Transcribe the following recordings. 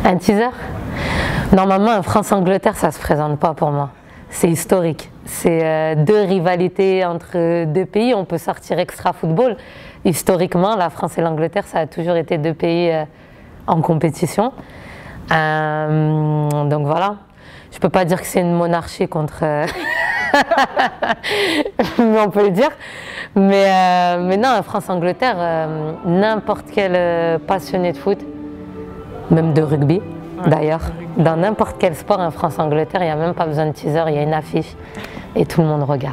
Un teaser? Normalement, un France-Angleterre, ça ne se présente pas pour moi. C'est historique. C'est deux rivalités entre deux pays. On peut sortir extra football. Historiquement, la France et l'Angleterre, ça a toujours été deux pays en compétition. Donc voilà. Je ne peux pas dire que c'est une monarchie contre... mais on peut le dire. Mais non, France-Angleterre, n'importe quel passionné de foot, même de rugby d'ailleurs, dans n'importe quel sport, un France-Angleterre, il n'y a même pas besoin de teaser, il y a une affiche et tout le monde regarde.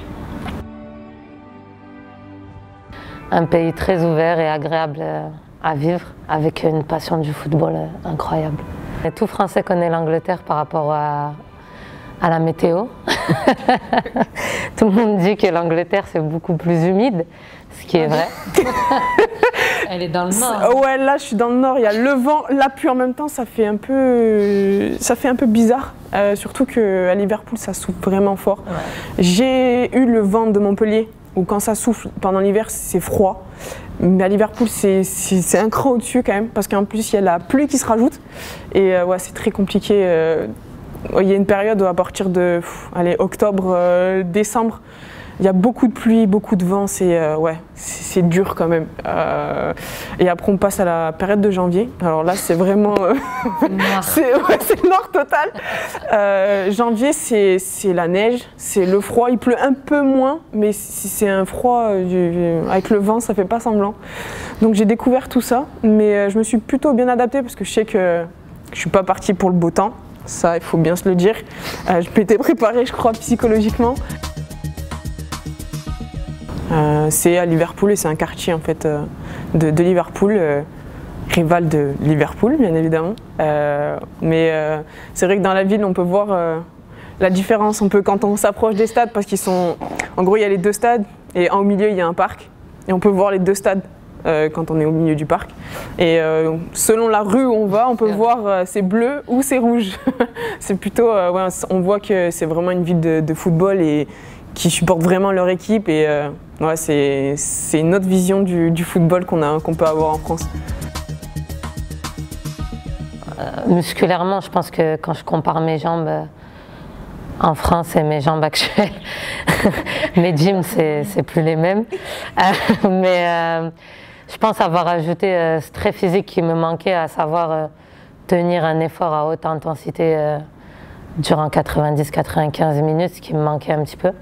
Un pays très ouvert et agréable à vivre, avec une passion du football incroyable. Et tout Français connaît l'Angleterre par rapport à la météo. Tout le monde dit que l'Angleterre c'est beaucoup plus humide, ce qui est vrai. Elle est dans le nord. Ouais, là je suis dans le nord, il y a le vent, la pluie en même temps, ça fait un peu bizarre. Surtout qu'à Liverpool ça souffle vraiment fort. Ouais. J'ai eu le vent de Montpellier, où quand ça souffle pendant l'hiver c'est froid. Mais à Liverpool c'est un cran au-dessus quand même, parce qu'en plus il y a la pluie qui se rajoute. Et ouais, c'est très compliqué. Il y a une période où à partir de octobre, décembre, il y a beaucoup de pluie, beaucoup de vent, c'est dur quand même. Et après on passe à la période de janvier. Alors là c'est vraiment... c'est le nord total. Janvier c'est la neige, c'est le froid, il pleut un peu moins, mais c'est un froid avec le vent, ça fait pas semblant. Donc j'ai découvert tout ça, mais je me suis plutôt bien adaptée parce que je sais que je suis pas partie pour le beau temps. Ça, il faut bien se le dire. Je m'étais préparée, je crois, psychologiquement. C'est à Liverpool et c'est un quartier en fait de Liverpool, rival de Liverpool bien évidemment. Mais c'est vrai que dans la ville, on peut voir la différence. Quand on s'approche des stades, parce qu'ils sont, en gros, il y a les deux stades et au milieu il y a un parc et on peut voir les deux stades. Quand on est au milieu du parc. Et selon la rue où on va, on peut voir c'est bleu ou c'est rouge. C'est plutôt, ouais, on voit que c'est vraiment une ville de football et qui supporte vraiment leur équipe. Et ouais, c'est une autre vision du football qu'on peut avoir en France. Musculairement, je pense que quand je compare mes jambes en France et mes jambes actuelles, mes gyms, c'est plus les mêmes. Je pense avoir ajouté ce trait physique qui me manquait, à savoir tenir un effort à haute intensité durant 90-95 minutes, ce qui me manquait un petit peu.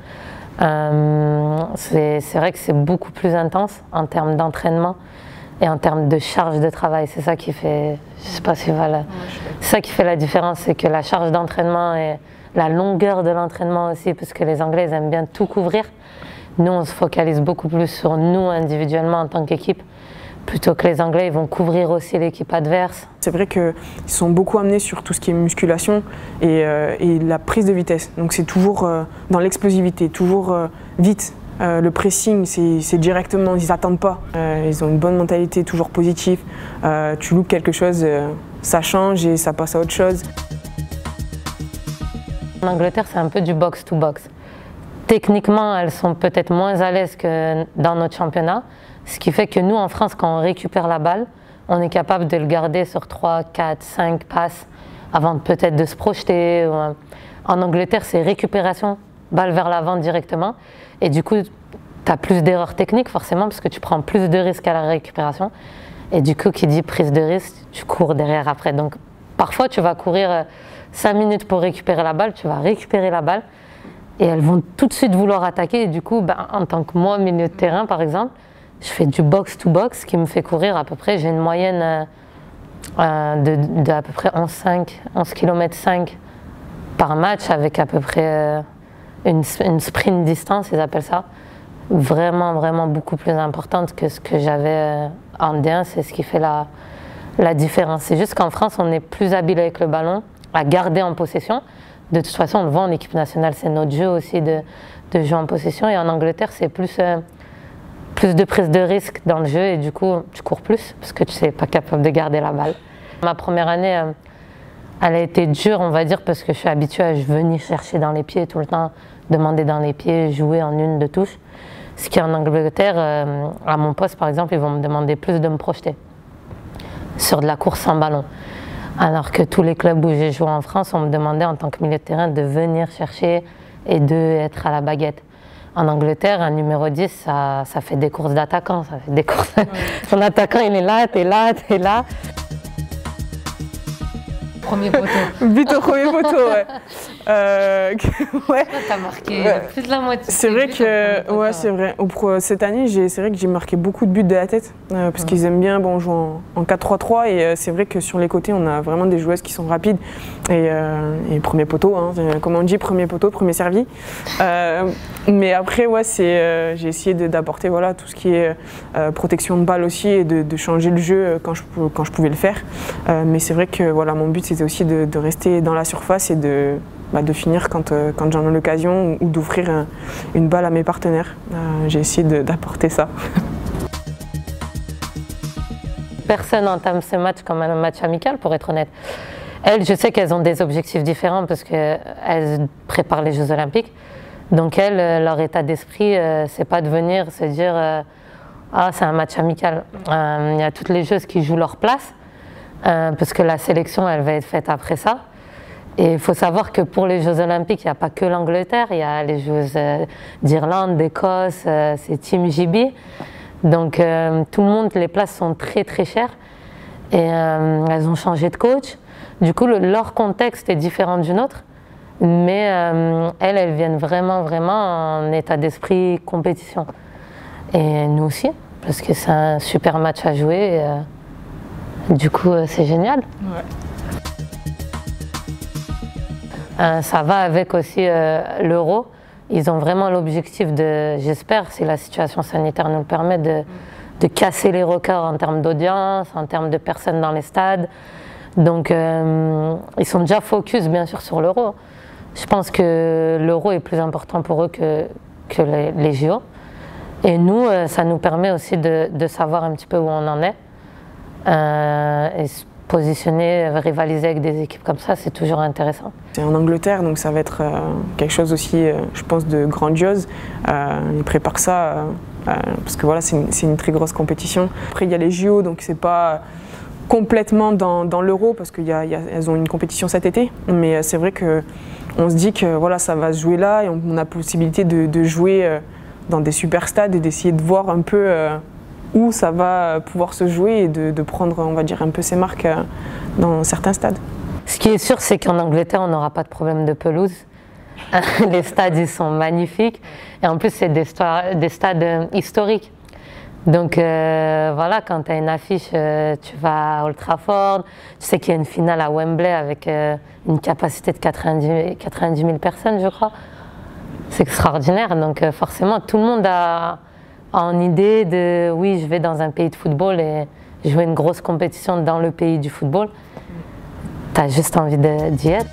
C'est vrai que c'est beaucoup plus intense en termes d'entraînement et en termes de charge de travail. C'est ça qui fait, je sais pas si voilà, c'est ça qui fait la différence, c'est que la charge d'entraînement et la longueur de l'entraînement aussi, parce que les Anglais ils aiment bien tout couvrir. Nous, on se focalise beaucoup plus sur nous individuellement en tant qu'équipe, plutôt que les Anglais, ils vont couvrir aussi l'équipe adverse. C'est vrai qu'ils sont beaucoup amenés sur tout ce qui est musculation et la prise de vitesse. Donc c'est toujours dans l'explosivité, toujours vite. Le pressing, c'est directement, ils n'attendent pas. Ils ont une bonne mentalité, toujours positive. Tu loupes quelque chose, ça change et ça passe à autre chose. En Angleterre, c'est un peu du box-to-box. Techniquement, elles sont peut-être moins à l'aise que dans notre championnat, ce qui fait que nous, en France, quand on récupère la balle, on est capable de le garder sur 3, 4, 5 passes avant peut-être de se projeter. En Angleterre, c'est récupération, balle vers l'avant directement. Et du coup, tu as plus d'erreurs techniques forcément, parce que tu prends plus de risques à la récupération. Et du coup, qui dit prise de risque, tu cours derrière après. Donc parfois, tu vas courir 5 minutes pour récupérer la balle, tu vas récupérer la balle. Et elles vont tout de suite vouloir attaquer. Et du coup, en tant que moi, milieu de terrain, par exemple, je fais du box-to-box qui me fait courir à peu près, j'ai une moyenne de à peu près 11 km 5 par match, avec à peu près une sprint distance, ils appellent ça. Vraiment, vraiment beaucoup plus importante que ce que j'avais en D1, c'est ce qui fait la différence. C'est juste qu'en France, on est plus habile avec le ballon, à garder en possession. De toute façon, on le voit en équipe nationale, c'est notre jeu aussi de jouer en possession. Et en Angleterre, c'est plus de prise de risque dans le jeu et du coup, tu cours plus parce que tu n'es pas capable de garder la balle. Ma première année, elle a été dure, on va dire, parce que je suis habituée à venir chercher dans les pieds tout le temps, demander dans les pieds, jouer en une de touche. Ce qui en Angleterre, à mon poste par exemple, ils vont me demander plus de me projeter sur de la course sans ballon. Alors que tous les clubs où j'ai joué en France, on me demandait en tant que milieu de terrain de venir chercher et d'être à la baguette. En Angleterre, un numéro 10, ça fait des courses d'attaquant. Ça fait des courses. Ton attaquant, il est là, t'es là, t'es là. Premier poteau. But au premier poteau, ouais. Ouais. T'as marqué plus de la moitié. C'est vrai que, ouais, c'est vrai. Cette année, c'est vrai que j'ai marqué beaucoup de buts de la tête, parce qu'ils aiment bien jouer en 4-3-3, et c'est vrai que sur les côtés, on a vraiment des joueuses qui sont rapides. Et premier poteau, hein, comme on dit, premier poteau, premier servi. Mais après, ouais, j'ai essayé d'apporter voilà, tout ce qui est protection de balle aussi, et de changer le jeu quand je pouvais le faire. Mais c'est vrai que voilà, mon but, c'était aussi de rester dans la surface et de finir quand j'en ai l'occasion, ou d'offrir une balle à mes partenaires. J'ai essayé d'apporter ça. Personne n'entame ce match comme un match amical, pour être honnête. Elles, je sais qu'elles ont des objectifs différents parce qu'elles préparent les Jeux Olympiques. Donc elles, leur état d'esprit, c'est pas de venir se dire ah, c'est un match amical. Il y a toutes les joueuses qui jouent leur place parce que la sélection, elle va être faite après ça. Et il faut savoir que pour les Jeux Olympiques, il n'y a pas que l'Angleterre, il y a les joueuses d'Irlande, d'Écosse, c'est Team JB. Donc tout le monde, les places sont très très chères et elles ont changé de coach. Du coup, leur contexte est différent du nôtre, mais elles viennent vraiment en état d'esprit compétition. Et nous aussi, parce que c'est un super match à jouer. Du coup, c'est génial. Ouais. Ça va avec aussi l'Euro. Ils ont vraiment l'objectif de, j'espère, si la situation sanitaire nous le permet, de casser les records en termes d'audience, en termes de personnes dans les stades. Donc ils sont déjà focus bien sûr sur l'Euro. Je pense que l'Euro est plus important pour eux que les JO. Et nous, ça nous permet aussi de savoir un petit peu où on en est. Et positionner, rivaliser avec des équipes comme ça, c'est toujours intéressant. C'est en Angleterre, donc ça va être quelque chose aussi, je pense, de grandiose. Ils préparent ça parce que voilà, c'est une très grosse compétition. Après, il y a les JO, donc c'est pas complètement dans l'Euro parce qu'elles ont une compétition cet été. Mais c'est vrai qu'on se dit que voilà, ça va se jouer là et on a la possibilité de jouer dans des super stades et d'essayer de voir un peu où ça va pouvoir se jouer et de prendre, on va dire, un peu ses marques dans certains stades. Ce qui est sûr, c'est qu'en Angleterre, on n'aura pas de problème de pelouse. Les stades, ils sont magnifiques. Et en plus, c'est des stades historiques. Donc voilà, quand tu as une affiche, tu vas à Old Trafford, tu sais qu'il y a une finale à Wembley avec une capacité de 90 000 personnes, je crois. C'est extraordinaire. Donc forcément, tout le monde a en idée de oui, je vais dans un pays de football et jouer une grosse compétition dans le pays du football. Tu as juste envie d'y être.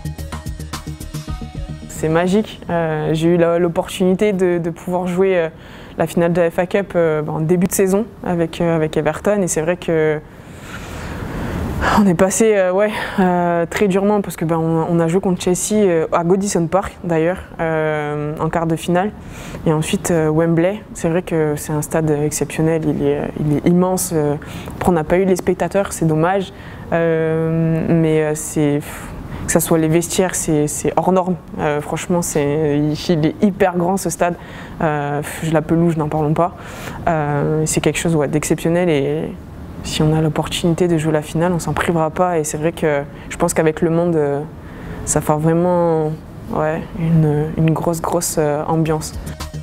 C'est magique. J'ai eu l'opportunité de pouvoir jouer la finale de la FA Cup en début de saison avec Everton, et c'est vrai que on est passé très durement parce que on a joué contre Chelsea à Goodison Park d'ailleurs en quart de finale, et ensuite Wembley. C'est vrai que c'est un stade exceptionnel, il est immense. Après, on n'a pas eu les spectateurs, c'est dommage, mais que ce soit les vestiaires, c'est hors norme. Franchement, il est hyper grand ce stade. La pelouse, n'en parlons pas. C'est quelque chose d'exceptionnel, et si on a l'opportunité de jouer la finale, on s'en privera pas. Et c'est vrai que je pense qu'avec le monde, ça fait vraiment une grosse ambiance.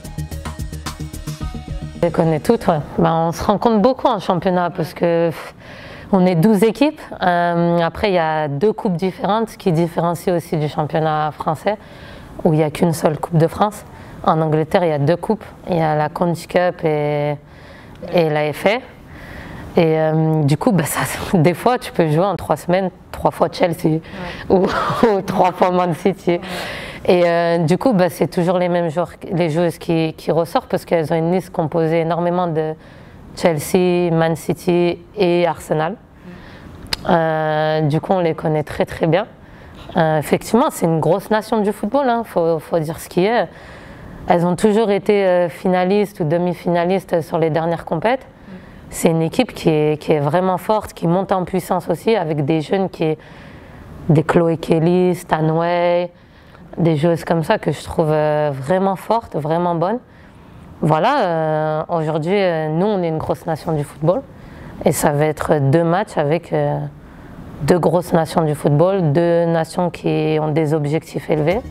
Je les connais toutes, ouais. On se rencontre beaucoup en championnat parce que on est 12 équipes. Après, il y a 2 coupes différentes qui différencient aussi du championnat français, où il n'y a qu'une seule Coupe de France. En Angleterre, il y a 2 coupes. Il y a la Conti Cup et la FA. Et du coup, des fois, tu peux jouer en 3 semaines 3 fois Chelsea ou 3 fois Man City. Et du coup, c'est toujours les mêmes joueurs, les joueuses qui ressortent parce qu'elles ont une liste composée énormément de Chelsea, Man City et Arsenal. Du coup, on les connaît très très bien. Effectivement, c'est une grosse nation du football, hein, faut dire ce qui est. Elles ont toujours été finalistes ou demi-finalistes sur les dernières compètes. c'est une équipe qui est vraiment forte, qui monte en puissance aussi, avec des jeunes des Chloé Kelly, Stanway, des joueuses comme ça que je trouve vraiment fortes, vraiment bonnes. Voilà, aujourd'hui, nous, on est une grosse nation du football. Et ça va être 2 matchs avec 2 grosses nations du football, 2 nations qui ont des objectifs élevés.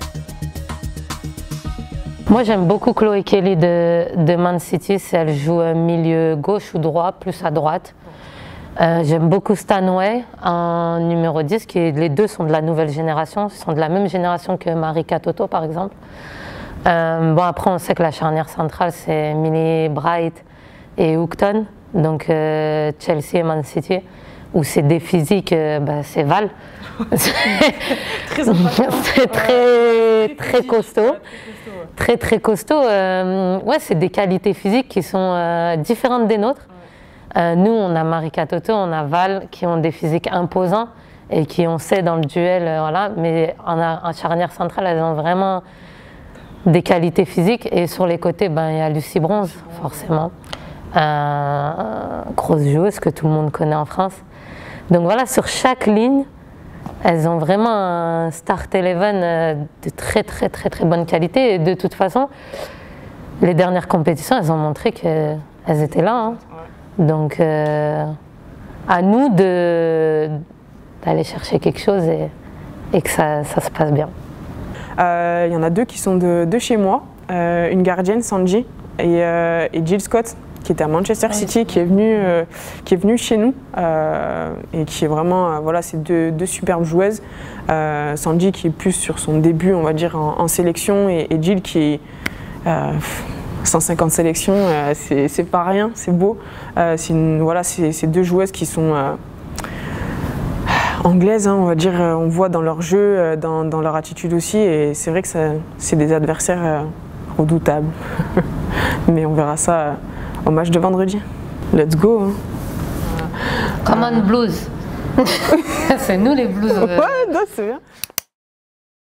Moi, j'aime beaucoup Chloé Kelly de Man City, si elle joue milieu gauche ou droit, plus à droite. J'aime beaucoup Stanway en numéro 10, les 2 sont de la nouvelle génération, ils sont de la même génération que Marika Toto par exemple. Bon, après on sait que la charnière centrale c'est Millie Bright et Hookton, donc Chelsea et Man City, où c'est des physiques, c'est Val. C'est très costaud. Très costaud. Ouais, c'est des qualités physiques qui sont différentes des nôtres. Nous, on a Marika Toto, on a Val qui ont des physiques imposants et qui on sait dans le duel, voilà. Mais en charnière centrale, elles ont vraiment des qualités physiques. Et sur les côtés, il y a Lucie Bronze, forcément. Grosse joueuse que tout le monde connaît en France. Donc voilà, sur chaque ligne, elles ont vraiment un start 11 de très bonne qualité. Et de toute façon, les dernières compétitions, elles ont montré qu'elles étaient là. Hein. Donc, à nous d'aller chercher quelque chose et que ça se passe bien. Il y en a 2 qui sont de chez moi, une gardienne, Sanji, et Jill Scott, qui était à Manchester City, qui est venue chez nous et qui est vraiment, voilà, c'est deux superbes joueuses. Sanji qui est plus sur son début, on va dire, en sélection, et Jill qui est 150 sélections, c'est pas rien, c'est beau. Voilà, c'est 2 joueuses qui sont anglaises, hein, on va dire, on voit dans leur jeu, dans leur attitude aussi, et c'est vrai que c'est des adversaires redoutables. Mais on verra ça au match de vendredi. Let's go, hein. Come on Blues. C'est nous les Blues. Ouais, non, c'est bien.